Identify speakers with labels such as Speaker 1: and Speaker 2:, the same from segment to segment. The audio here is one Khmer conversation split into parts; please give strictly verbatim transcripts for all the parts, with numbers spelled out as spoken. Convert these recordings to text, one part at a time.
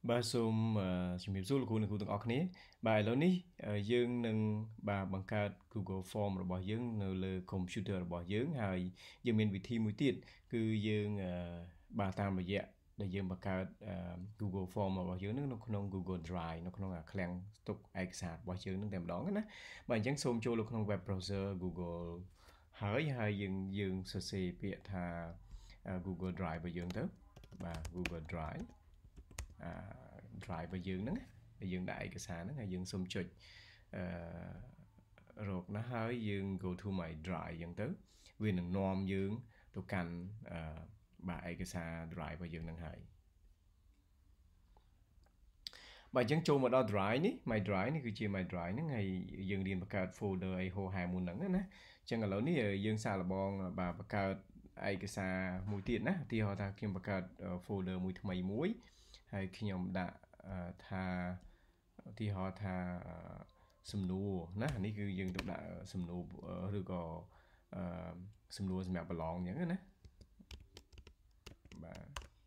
Speaker 1: Ba xômជំរាបសួរលោកគ្រូនិងគ្រូទាំងអស់គ្នាបាទឥឡូវនេះយើងនឹងបាទបង្កើត Google Form របស់យើងនៅលើ computer របស់យើងហើយយើងមានវិធីមួយទៀតគឺយើងបាទតាមរយៈដែលយើងបង្កើត Google Form របស់យើងនៅក្នុង Google Drive នៅក្នុងឃ្លាំងស្តុកឯកសាររបស់យើងនឹងតែម្ដងណាបាទអញ្ចឹងសូមចូលទៅក្នុង web browser Google ហើយហើយយើងយើងសរសេរពាក្យថា Google Drive របស់យើងទៅបាទ Google Drive drive របស់យើងហ្នឹងយើងដាក់ឯកសារហ្នឹងហើយយើងសុំចុចអឺរកណាហើយយើង go to my drive អញ្ចឹងទៅវានឹងនាំយើងទៅកាន់អឺបាទឯកសារ drive របស់យើងហ្នឹងហើយបាទអញ្ចឹងចូលមកដល់ drive នេះ my drive នេះគឺជា my drive ហ្នឹងហើយយើងរៀនបង្កើត folder អីហោហែមុនហ្នឹងណាអញ្ចឹងឥឡូវនេះយើងសាកល្បងបាទបង្កើតឯកសារមួយទៀតណាឧទាហរណ៍ថាខ្ញុំបង្កើត folder មួយថ្មីមួយហើយខ្ញុំដាក់ថាឧទាហរណ៍ថាសំណួរណានេះគឺយើងទៅដាក់សំណួរឬក៏សំណួរសម្រាប់ប្រឡងអញ្ចឹងណាបាទ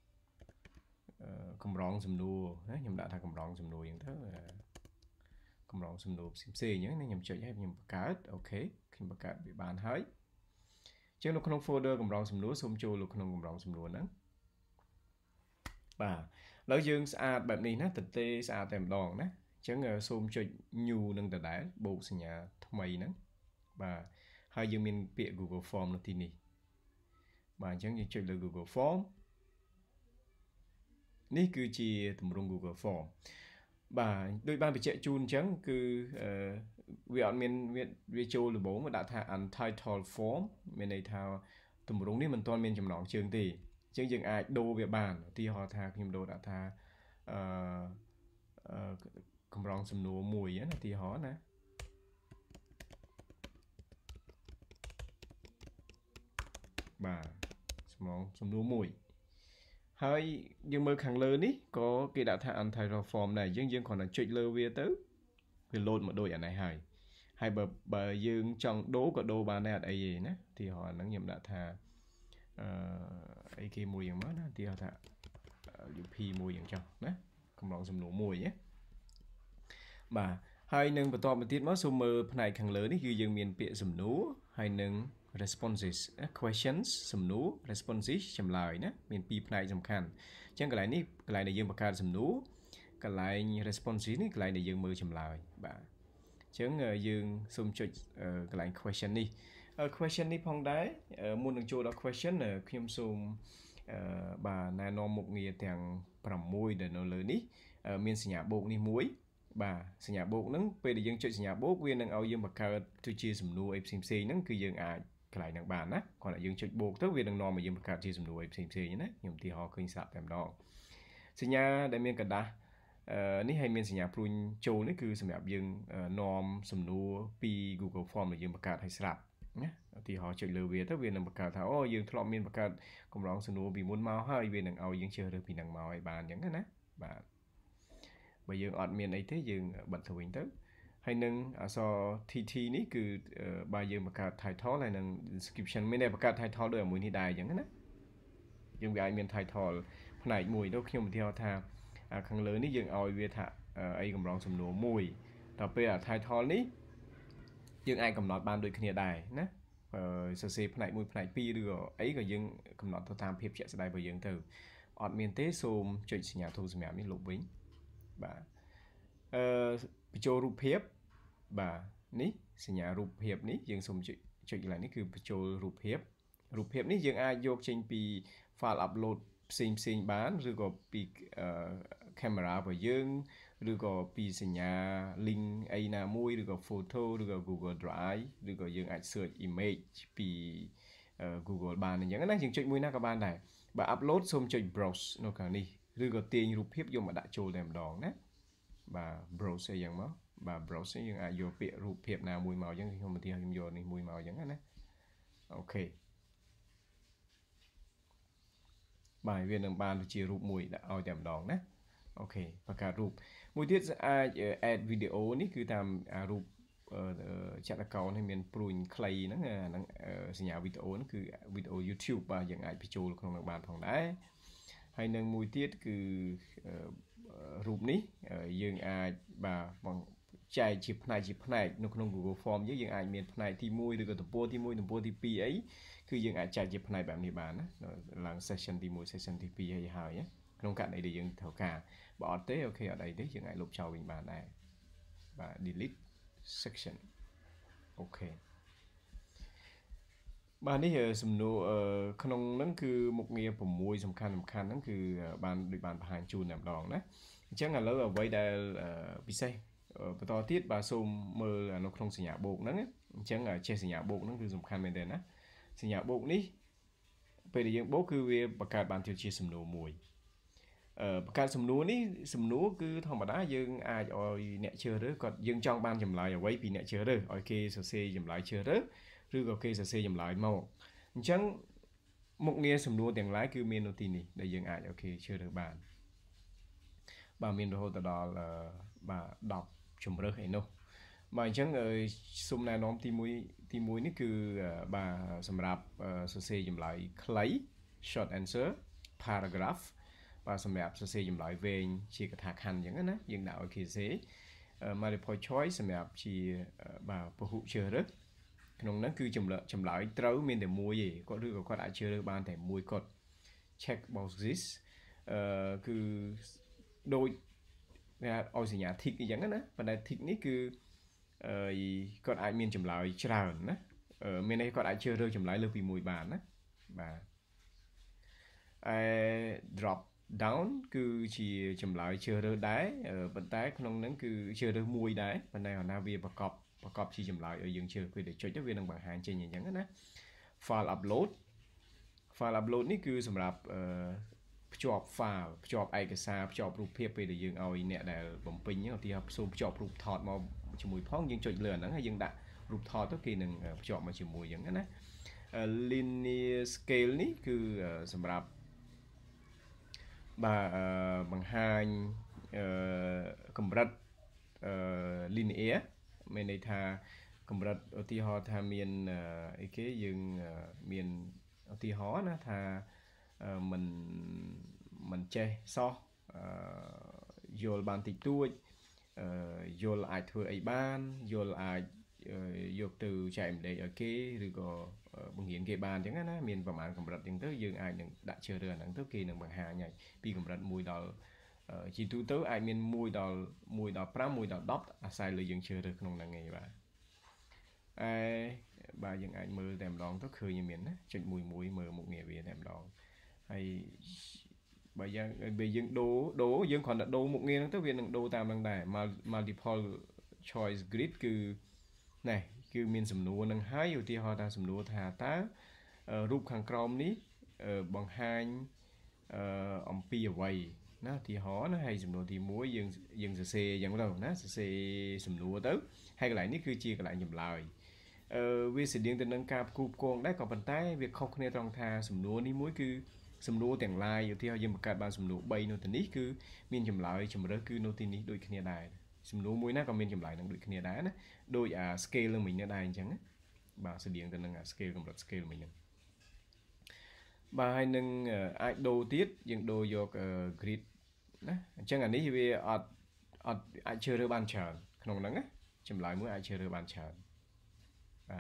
Speaker 1: កម្រងសំណួរណាខ្ញុំដាក់ថាកម្រងសំណួរអញ្ចឹងទៅកម្រងសំណួរផ្សេងៗអញ្ចឹងខ្ញុំចុចឲ្យខ្ញុំបង្កើតអូខេខ្ញុំបង្កើតវាបានហើយអញ្ចឹងនៅក្នុង folder កម្រងសំណួរសូមចូលទៅក្នុងកម្រងសំណួរហ្នឹងបាទឥឡូវយើងស្អាតបែបនេះណាទទេស្អាតតែម្ដងណាអញ្ចឹងសូមចុច new នឹងដដែលបូកសញ្ញាថ្មីហ្នឹងបាទហើយយើងមានពាក្យ Google Form នៅទីនេះបាទអញ្ចឹងយើងចុចលើ Google Form នេះគឺជាទម្រង់ Google Form បាទដូចបានបញ្ជាក់ជូនអញ្ចឹងគឺវាអត់មានវាចូលដំបូងវាដាក់ថា untitled form មានន័យថាទម្រង់នេះមិនទាន់មានចំណងជើងទេអញ្ចឹងយើងអាចដូរវាបានឧទាហរណ៍ថាខ្ញុំដូរដាក់ថាអឺកម្រងសំណួរមួយណាឧទាហរណ៍ណាបាទសំណងសំណួរមួយហើយយើងមើលខាងលើនេះក៏គេដាក់ថា untitled form ដែរអញ្ចឹងយើងគ្រាន់តែចុចលើវាទៅវា load មកដូចអានេះហើយហើយបើបើយើងចង់ដូរក៏ដូរបានដែរអត់អីទេណាឧទាហរណ៍ហ្នឹងខ្ញុំដាក់ថាអឺអីគេមួយយ៉ាងមកណាឧទាហរណ៍ថា u p មួយយ៉ាងចុះណាកម្រងសំណួរមួយណាបាទហើយនឹងបន្តមកទៀតមកសូមមើលផ្នែកខាងលើនេះគឺយើងមានពាក្យសំណួរហើយនឹង responses questions សំណួរ responses ចម្លើយណាមានពីរផ្នែកសំខាន់អញ្ចឹងកន្លែងនេះកន្លែងដែលយើងបង្កើតសំណួរកន្លែង responses នេះកន្លែងដែលយើងមើលចម្លើយបាទអញ្ចឹងយើងសូមចុចកន្លែង question នេះ question នេះផងដែរមុននឹងចូលដល់ question ខ្ញុំសូមបាទណែនាំមុខងារទាំងប្រាំមួយដែលនៅលើនេះមានសញ្ញាបូកនេះមួយបាទសញ្ញាបូកហ្នឹងពេលដែលយើងចុចសញ្ញាបូកវានឹងឲ្យយើងបង្កើតទៅជាសំណួរអីផ្សេងៗហ្នឹងគឺយើងអាចកន្លែងហ្នឹងបានណាគ្រាន់តែយើងចុចបូកទៅវានឹងនាំឲ្យយើងបង្កើតជាសំណួរអីផ្សេងៗណាខ្ញុំឧទាហរណ៍ឃើញស្រាប់តែម្ដងសញ្ញាដែលមានកណ្ដាស់នេះហើយមានសញ្ញាព្រួញចូលនេះគឺសម្រាប់យើងនាំសំណួរពី Google Form ដែលយើងបង្កើតឲ្យស្រាប់ណាឧទាហរណ៍ចុចលើវាទៅវានឹងបង្កើតថាអូយើងធ្លាប់មានបង្កើតកម្រងសំណួរពីមុនមកហើយវានឹងឲ្យយើងជ្រើសរើសពីហ្នឹងមកឲ្យបានអញ្ចឹងណាបាទបើយើងអត់មានអីទេយើងបិទទៅវិញទៅហើយនឹងអក្សរ T T នេះគឺបើយើងបង្កើត title ហើយនឹង description មានតែបង្កើត title ដូចមួយនេះដែរអញ្ចឹងណាយើងវាអាចមាន title ផ្នែកមួយទៅខ្ញុំឧទាហរណ៍ថាខាងលើនេះយើងឲ្យវាថាអីកម្រងសំណួរមួយដល់ពេលអា title នេះយើងអាចកំណត់បានដូចគ្នាដែរណាសរសេរផ្នែកមួយផ្នែកពីរឬក៏អីក៏យើងកំណត់ទៅតាមភាពជាក់ស្ដែងរបស់យើងទៅអត់មានទេសូមចុចសញ្ញាធូរសម្រាប់នេះលុបវិញបាទអឺបញ្ចូលរូបភាពបាទនេះសញ្ញារូបភាពនេះយើងសូមចុចចុចកន្លែងនេះគឺបញ្ចូលរូបភាពរូបភាពនេះយើងអាចយកចេញពី file upload ផ្សេងផ្សេងបានឬក៏ពី camera របស់យើងឬក៏ពីសញ្ញា link អីណាមួយឬក៏ photo ឬក៏ Google Drive ឬក៏យើងអាច search image ពី Google បានអញ្ចឹងណាយើងចុចមួយណាក៏បានដែរបើ upload សូមចុច browse នៅខាងនេះឬក៏ទាញរូបភាពយកមកដាក់ចូលតែម្ដងណាបាទ browse អីយ៉ាងមកបាទ browse យើងអាចយកពាក្យរូបភាពណាមួយមកអញ្ចឹងខ្ញុំឧទាហរណ៍ខ្ញុំយកនេះមួយមកអញ្ចឹងណាអូខេបាទវានឹងបានជារូបមួយដាក់ឲ្យតែម្ដងណាអូខេបង្កើតរូបមួយទៀតអាច add video នេះគឺតាមរូបចាត់អកោនេះមានព្រួយខ្លីហ្នឹងហ្នឹងសញ្ញាវីដេអូហ្នឹងគឺវីដេអូ YouTube បាទយើងអាចបញ្ចូលក្នុងនឹងបានផងដែរហើយនឹងមួយទៀតគឺរូបនេះយើងអាចបាទបងចែកជាផ្នែកជាផ្នែកនៅក្នុង Google Form យើងយើងអាចមានផ្នែកទីមួយឬក៏ទំព័រទីមួយទំព័រទីពីរអីគឺយើងអាចចែកជាផ្នែកបែបនេះបានណាឡើង session ទីមួយ session ទីពីរអីហើយក្នុងករណីដែលយើងត្រូវការបើអត់ទេអូខេអត់អីទេយើងអាចលុបចោលវិញបានដែរបាទ delete section អូខេបាទនេះសំណួរក្នុងហ្នឹងគឺមុខងារ6សំខាន់សំខាន់ហ្នឹងគឺបានដូចបានបង្ហាញជូនតែម្ដងណាអញ្ចឹងឥឡូវអ្វីដែលពិសេសបន្តទៀតបាទសូមមើលនៅក្នុងសញ្ញាបូកហ្នឹងអញ្ចឹងចេះសញ្ញាបូកហ្នឹងគឺសំខាន់មែនទេណាសញ្ញាបូកនេះពេលដែលយើងបូកគឺវាបង្កើតបានជាសំណួរមួយអឺបង្កើតសំណួរនេះសំណួរគឺធម្មតាយើងអាចឲ្យអ្នកជ្រើសរើសគាត់យើងចង់បានចម្លើយអ្វីពីអ្នកជ្រើសរើសឲ្យគេសរសេរចម្លើយជ្រើសរើសឬក៏គេសរសេរចម្លើយមកអញ្ចឹងមុខងារសំណួរទាំងឡាយគឺមាននៅទីនេះដែលយើងអាចអូខេជ្រើសរើសបានបាទមានរហូតដល់បាទដប់ជំរើសអីនោះបាទអញ្ចឹងសូមណែនាំទីមួយទីមួយនេះគឺបាទសម្រាប់សរសេរចម្លើយខ្លី short answer paragraph បាទសម្រាប់សរសេរចម្លើយវែងជាកថាខណ្ឌអញ្ចឹងណាយើងដាក់ឲ្យគេសរសេរ multiple choice សម្រាប់ជាបាទពហុជ្រើសរើសក្នុងហ្នឹងគឺចម្លើយចម្លើយត្រូវមានតែមួយទេគាត់ឬក៏គាត់អាចជ្រើសរើសបានតែមួយគាត់ check boxes អឺគឺដូចឲ្យសញ្ញា tick អញ្ចឹងណាប៉ុន្តែ tick នេះគឺអឺគាត់អាចមានចម្លើយច្រើនណាមានន័យគាត់អាចជ្រើសរើសចម្លើយលើសពីមួយបានណាបាទអឺ drop down គឺជាចម្លើយជ្រើសរើសដែរប៉ុន្តែក្នុងហ្នឹងគឺជ្រើសរើសមួយដែរប៉ុន្តែគាត់ថាវាប្រកបប្រកបជាចម្លើយឲ្យយើងជ្រើសពេលដែលចុចទៅវានឹងបង្ហាញចេញអញ្ចឹងណា file upload file upload នេះគឺសម្រាប់អឺភ្ជាប់ file ភ្ជាប់ឯកសារភ្ជាប់រូបភាពពេលដែលយើងឲ្យអ្នកដែលបំពេញឧទាហរណ៍សូមភ្ជាប់រូបថតមកជាមួយផងយើងចុចលើអាហ្នឹងហើយយើងដាក់រូបថតទៅគេនឹងភ្ជាប់មកជាមួយអញ្ចឹងណា linear scale នេះគឺសម្រាប់បាទបង្ហាញអឺកម្រិតអឺ linear មានន័យថាកម្រិតឧទាហរណ៍ថាមានអីគេយើងមានឧទាហរណ៍ណាថាមិនមិនចេះសោះយល់បានតិចតួចយល់អាចធ្វើអីបានយល់អាចយកទៅចែកម្លែកឲ្យគេឬក៏បង្រៀនគេបានអញ្ចឹងណាមានប្រមាណកម្រិតអញ្ចឹងទៅយើងអាចនឹងដាក់ជ្រើសរើសអាហ្នឹងទៅគេនឹងបង្ហាញឲ្យពីកម្រិតមួយដល់ជាទូទៅអាចមានមួយដល់មួយដល់ប្រាំមួយដល់ដប់អាស្រ័យលើយើងជ្រើសរើសក្នុងហ្នឹងឯងបាទអេបាទយើងអាចមើលតែម្ដងទៅឃើញមានណាចុចមួយមួយមើលមុខងារវាតែម្ដងហើយបើយើងបើយើងដូរដូរយើងគ្រាន់តែដូរមុខងារហ្នឹងទៅវានឹងដូរតាមហ្នឹងដែរ multiple choice grid គឺណែគឺមានសំណួរនឹងហើយឧទាហរណ៍ថាសំណួរថាតើរូបខាងក្រោមនេះបង្ហាញអំពីអ្វីណាឧទាហរណ៍ណាហើយសំណួរទីមួយយើងយើងសរសេរយ៉ាងទៅណាសរសេរសំណួរទៅហើយកន្លែងនេះគឺជាកន្លែងចម្លើយអឺវាស្តៀងទៅនឹងការផ្គូផ្គងដែរក៏ប៉ុន្តែវាខុសគ្នាត្រង់ថាសំណួរនេះមួយគឺសំណួរទាំងឡាយឧទាហរណ៍យើងបង្កើតបានសំណួរ3នៅទីនេះគឺមានចម្លើយជំរើសគឺនៅទីនេះដូចគ្នាដែរសំណួរមួយណាក៏មានចម្លើយនឹងដូចគ្នាដែរណាដូចអា scale នឹងមិញនេះដែរអញ្ចឹងណាបាទស្តៀងទៅនឹងអា scale កម្រិត scale មិញហ្នឹងបាទហើយនឹងអាចដូរទៀតយើងដូរយក grid ណាអញ្ចឹងអានេះវាអត់អត់អាចជ្រើសរើសបានច្រើនក្នុងហ្នឹងណាចម្លើយមួយអាចជ្រើសរើសបានច្រើនបាទ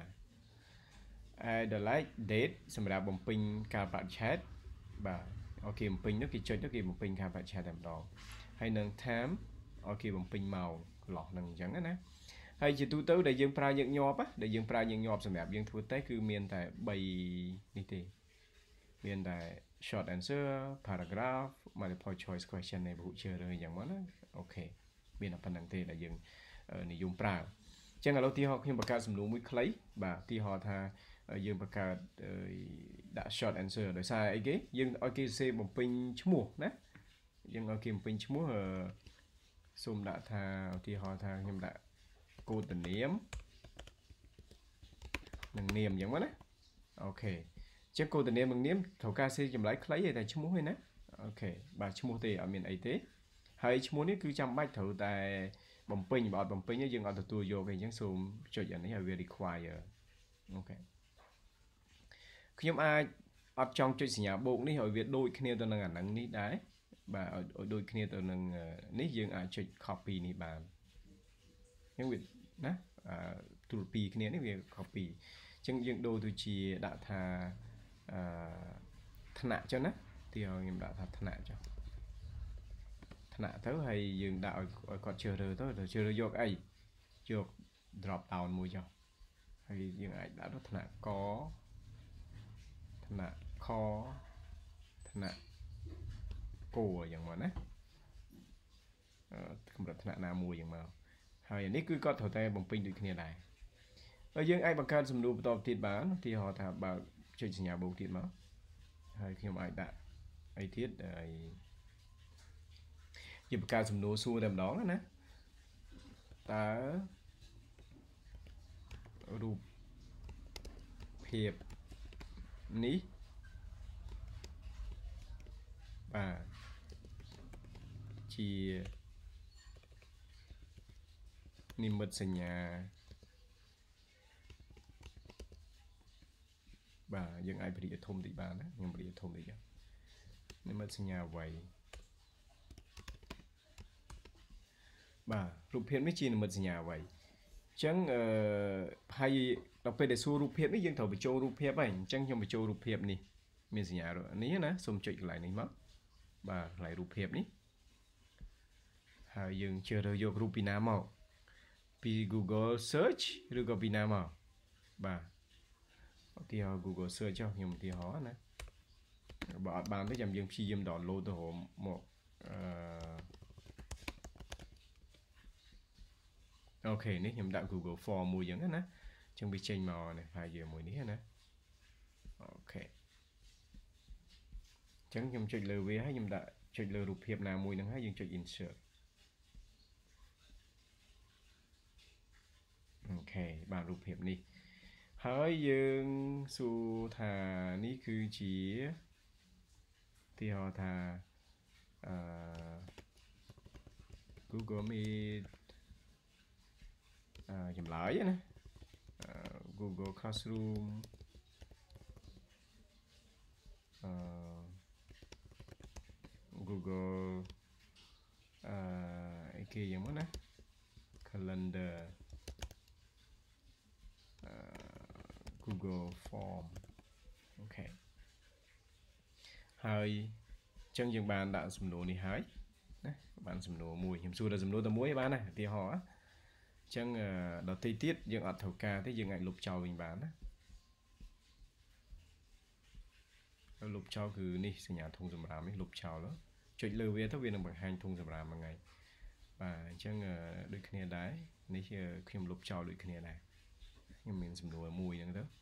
Speaker 1: add like date សម្រាប់បំពេញការបរិច្ឆេទបាទអូខេបំពេញទៅគេចុចទៅគេបំពេញការបរិច្ឆេទតែម្ដងហើយនឹង time អូខេបំពេញម៉ោងកន្លោះហ្នឹងអញ្ចឹងណាហើយជាទូទៅដែលយើងប្រើញឹកញាប់ដែលយើងប្រើញឹកញាប់សម្រាប់យើងធ្វើតេស្តគឺមានតែ3នេះទេមានតែ short answer paragraph multiple choice question នៃពហុជ្រើសរើសអញ្ចឹងមកណាអូខេមានតែប៉ុណ្្នឹងទេដែលយើងនិយមប្រើអញ្ចឹងឥឡូវឧទាហរណ៍ខ្ញុំបង្កើតសំណួរមួយខ្លីបាទឧទាហរណ៍ថាយើងបង្កើតដាក់ short answer ដោយសារអីគេយើងឲ្យគេសរសេរបំពេញឈ្មោះណាយើងឲ្យគេបំពេញឈ្មោះសូមដាក់ថាឧទាហរណ៍ថាខ្ញុំដាក់កូដនាមនិងនាមអញ្ចឹងមកណាអូខេអញ្ចឹងកូដនាមនិងនាមត្រូវការសរសេរចម្លើយខ្លីឯតែឈ្មោះឯណាអូខេបាទឈ្មោះទេអត់មានអីទេហើយឈ្មោះនេះគឺចាំបាច់ត្រូវតែបំពេញបើអត់បំពេញទេយើងអត់ទទួលយកទេអញ្ចឹងសូមចុចអានេះឲ្យវា require អូខេខ្ញុំអាចអត់ចង់ចុចសញ្ញាបូកនេះឲ្យវាដូចគ្នាទៅនឹងអាហ្នឹងនេះដែរ bà ở, ở đôi kia tụi nâng nít dương ai chơi copy này bàn nhưng việc nè tụi pi kia này việc copy chẳng dương đôi tụi chi đã thà thân nạ cho nè thì họ nghiệm đã thà thân nạ cho thân nạ tới hay dương đạo còn chờ rồi tới rồi chờ rồi vô cái vô drop down mua cho hay dương ai đã đó thân nạ có thân nạ khó thân nạ cổอย่างmà nè không được thân nào mùiอย่างmàហើយនេះគឺគាត់ត្រូវតែបំពេញដូចគ្នាដែរហើយយើងអាចបង្កើតសំណួរបន្តទៀតបានទីហោថាបើចុចសញ្ញាបូកទៀតមកហើយខ្ញុំអាចដាក់អីទៀតហើយយើងបង្កើតសំណួរសួរតែម្ដងណាតើរូបភាពនេះបាទជានិមិត្តសញ្ញាបាទយើងអាចបរិយាធំតិចបានណាខ្ញុំបរិយាធំតិចនិមិត្តសញ្ញាអ្វីបាទរូបភាពនេះជានិមិត្តសញ្ញាអ្វីអញ្ចឹងអឺហើយដល់ពេលដែលសួររូបភាពនេះយើងត្រូវបញ្ចូលរូបភាពហើយអញ្ចឹងខ្ញុំបញ្ចូលរូបភាពនេះមានសញ្ញានេះណាសូមចុចកន្លែងនេះមកបាទកន្លែងរូបភាពនេះហើយយើងជ្រើសរើសយករូបពីណាមកពី Google Search ឬក៏ពីណាមកបាទឧទាហរណ៍ Google Search ចុះខ្ញុំឧទាហរណ៍ណាបើអត់បានទេចាំយើងព្យាយាម download ទៅមកអឺអូខេនេះខ្ញុំដាក់ Google Form មួយយ៉ាងណាអញ្ចឹងវាចេញមកនេះហើយយើងមួយនេះណាអូខេអញ្ចឹងខ្ញុំចុចលើវាហើយខ្ញុំដាក់ចុចលើរូបភាពណាមួយហ្នឹងហើយយើងចុច insert អូខេបានរូបភាពនេះហើយយើងសួរថានេះគឺជាទីហោថាអឺ Google Meet អឺចម្លើយណា Google Classroom អឺ Google អឺអីគេយ៉ាងមកណា Calendar Google Form អូខេហើយអញ្ចឹងយើងបានដាក់សំណួរនេះហើយណាបានសំណួរមួយខ្ញុំសួរដល់សំណួរតែមួយបានណាឧទាហរណ៍អញ្ចឹងដល់ទីទៀតយើងអត់ត្រូវការទេយើងអាចលុបចោលវិញបានណាលុបចោលគឺនេះសញ្ញាធុងសម្រាមនេះលុបចោលចុចលើវាទៅវានឹងបង្ហាញធុងសម្រាមមួយថ្ងៃបាទអញ្ចឹងដូចគ្នាដែរនេះខ្ញុំលុបចោលដូចគ្នាដែរខ្ញុំមានសំណួរមួយហ្នឹងទៅ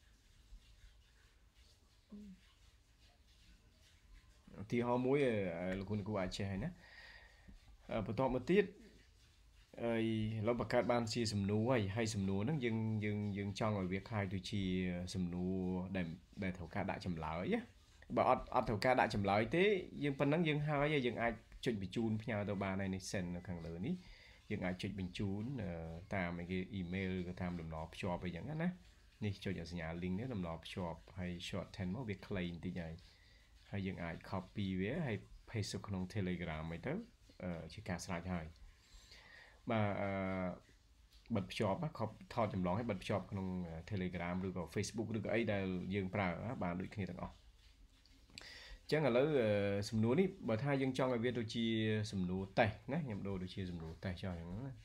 Speaker 1: ឧទាហរណ៍មួយលោកគ្រូគ្រូអាចចេះហើយណាបន្ទាប់មកទៀតអីเราបង្កើតបានជាសំណួរហើយហើយសំណួរហ្នឹងយើងយើងយើងចង់ឲ្យវាคล้ายទៅជាសំណួរដែលដែលត្រូវការដាក់ចម្លើយណាបើអត់អត់ត្រូវការដាក់ចម្លើយទេយើងប៉ុណ្ណឹងយើងហើយយើងអាចចុចបញ្ជូនផ្ញើទៅបានហើយនេះ send នៅខាងលើនេះយើងអាចចុចបញ្ជូនតាមគេ email ឬក៏តាមដំណរភ្ជាប់អីចឹងណានេះចុចសញ្ញា link នេះដំណរភ្ជាប់ហើយ shorten មកវាខ្លីបន្តិចហើយហើយយើងអាច copy វាហើយ paste ទៅក្នុង Telegram អីទៅជាការស្រេចហើយបាទអឺបិទភ្ជាប់ថតចម្លងឲ្យបិទភ្ជាប់ក្នុង Telegram ឬក៏ Facebook ឬក៏អីដែលយើងប្រើបានដូចគ្នាទាំងអស់ចឹងឥឡូវសំណួរនេះបើថាយើងចង់ឲ្យវាទៅជាសំណួរតេស្តណាខ្ញុំដូរទៅជាសំណួរតេស្តចោលហ្នឹងណា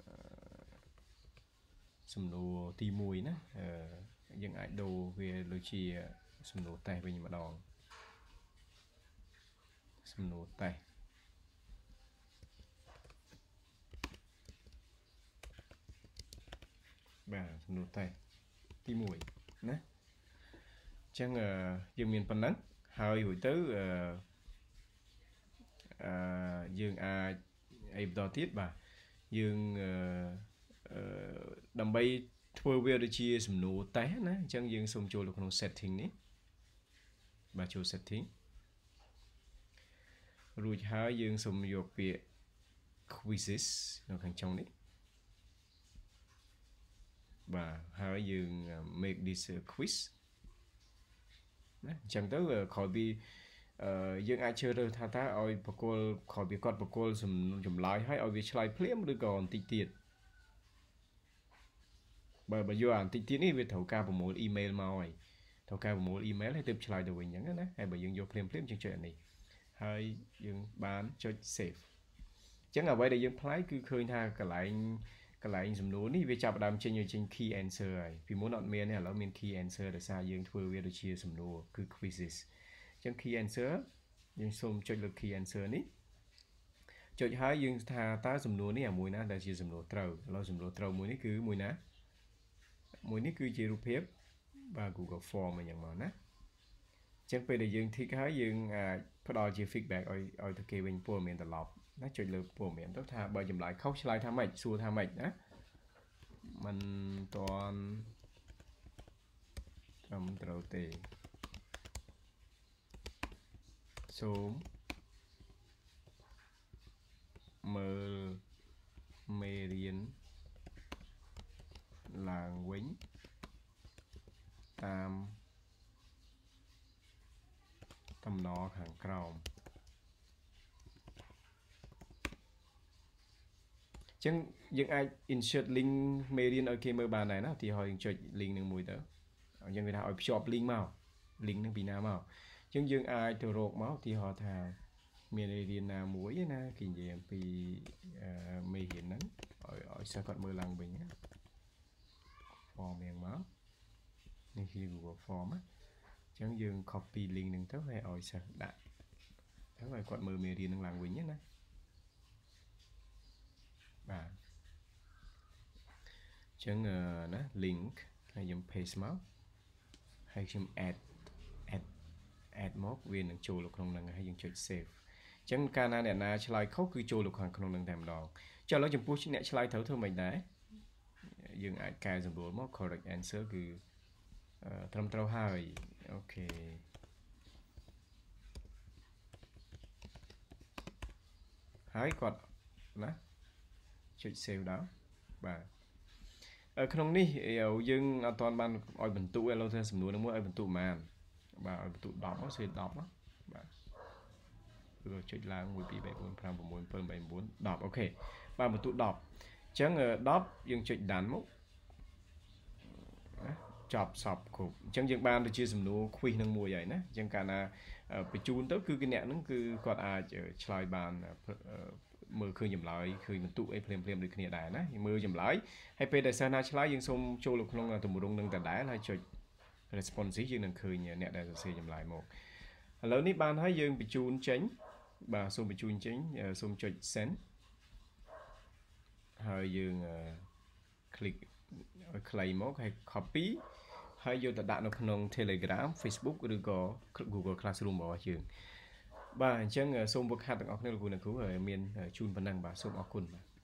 Speaker 1: សំណួរទីមួយណាយើងអាចដូរវាដូចជាសំណួរតេស្តវិញម្ដងសំណួរតេស្តបាទសំណួរតេស្តទីមួយណាអញ្ចឹងយើងមានប៉ុណ្ណឹងហើយរួចទៅអឺអឺយើងអាចអីបន្តទៀតបាទយើងអឺដើម្បីធ្វើវាដូចជាសំណួរតេស្តណាអញ្ចឹងយើងសូមចូលទៅក្នុង setting នេះបាទចូល setting រួចហើយយើងសូមយកពាក្យ quizzes នៅខាងចុងនេះបាទហើយយើង make this quiz ណាអញ្ចឹងទៅក្រោយពីយើងអាចជ្រើសរើសថាតើឲ្យបកគលក្រោយពីគាត់បកគលចម្លើយឲ្យឲ្យវាឆ្លើយភ្លាមឬក៏បន្តិចទៀតបើបើយកអាបន្តិចទៀតនេះវាត្រូវការប្រមូលអ៊ីមែលមកហើយត្រូវការប្រមូលអ៊ីមែលហើយទើបឆ្លើយទៅវិញអញ្ចឹងណាហើយបើយើងយកភ្លាមភ្លាមយើងចុចអានេះហើយយើងបានចុច save អញ្ចឹងអ្វីដែលយើងផ្លាយគឺឃើញថាកន្លែងកន្លែងសំណួរនេះវាចាប់ផ្ដើមចេញចេញ key answer ហើយពីមុនអត់មានទេឥឡូវមាន key answer ដោយសារយើងធ្វើវាដូចជាសំណួរគឺ quizzes អញ្ចឹង key answer យើងសូមចុចលើ key answer នេះចុចហើយយើងថាតើសំណួរនេះអាមួយណាដែលជាសំណួរត្រូវឥឡូវសំណួរត្រូវមួយនេះគឺមួយណាមួយនេះគឺជារូបភាពបាទ Google Form អញ្ចឹងមកណាអញ្ចឹងពេលដែលយើង tick ហើយយើងអាចផ្ដល់ជា feedback ឲ្យឲ្យទៅគេវិញព័ត៌មានត្រឡប់ណាចុចលើព័ត៌មានទៅថាបើចម្លើយខុសឆ្លើយថាម៉េចសួរថាម៉េចណាมันតាន់ត្រឹមត្រូវទេសូមមើលមេរៀនឡើងវិញតាមតំណខាងក្រោមអញ្ចឹងយើងអាច insert link មេរៀនឲ្យគេមើលបានដែរណាឧទាហរណ៍យើងចុច link នឹងមួយទៅអញ្ចឹងគេថាឲ្យភ្ជាប់ link មក link នឹងពីណាមកអញ្ចឹងយើងអាចទៅរកមកឧទាហរណ៍ថាមានមេរៀនណាមួយណាគេនិយាយអំពីមេរៀនហ្នឹងឲ្យឲ្យសិស្សគាត់មើលឡើងវិញណា form យ៉ាងមកនេះជា Google Form ណាអញ្ចឹងយើង copy link ហ្នឹងទៅហើយឲ្យសិស្សដាក់ទៅឲ្យគាត់មើលមេរៀនហ្នឹងឡើងវិញណាបាទអញ្ចឹងណា link ហើយខ្ញុំ paste មកហើយខ្ញុំ add add add មកវានឹងចូលនៅក្នុងហ្នឹងហើយយើងចុច save អញ្ចឹងកាលណាអ្នកណាឆ្លើយខុសគឺចូលនៅខាងក្នុងហ្នឹងតែម្ដងចុះឥឡូវចំពោះអ្នកឆ្លើយត្រូវធ្វើមិនដែរយើងអាចកែសម្រួលមក correct answer គឺត្រឹមត្រូវហើយអូខេហើយគាត់ណាចុច save ដល់បាទក្នុងនេះយើងអត់ទាន់បានឲ្យបន្ទុកឥឡូវថាសំណួរនឹងមួយឲ្យបន្ទុកប៉ុន្មានបាទឲ្យបន្ទុកដប់មកសេដប់មកបាទគឺចុចឡើងមួយពីរបីបួនប្រាំប្រាំមួយប្រាំbảyប្រាំ9 10អូខេបាទបន្ទុកដប់អញ្ចឹងដប់យើងចុចដានមកណាចប់សពគ្រប់អញ្ចឹងយើងបានទៅជាសំណួរ quiz នឹងមួយហើយណាអញ្ចឹងកាលណាបញ្ជូនទៅគឺអ្នកហ្នឹងគឺគាត់អាចឆ្លើយបានមើលឃើញចម្លើយឃើញបន្ទុកអីភ្លាមភ្លាមដូចគ្នាដែរណាមើលចម្លើយហើយពេលដែលសិស្សណាឆ្លើយយើងសូមចូលនៅក្នុងទម្រង់នឹងដដែលហើយចុច responsive យើងនឹងឃើញអ្នកដែលសរសេរចម្លើយមកឥឡូវនេះបានហើយយើងបញ្ជូនចេញបាទសូមបញ្ជូនចេញសូមចុច send ហើយយើង click ឲ្យខ្លីមកហើយ copy ហើយយកទៅដាក់នៅក្នុង Telegram Facebook ឬក៏ Google Classroom របស់យើងបាទអញ្ចឹងសូមវឹកហាត់ទាំងអស់គ្នាលោកគ្រូអ្នកគ្រូមានជូនប៉ុណ្ណឹងបាទសូមអរគុណបាទ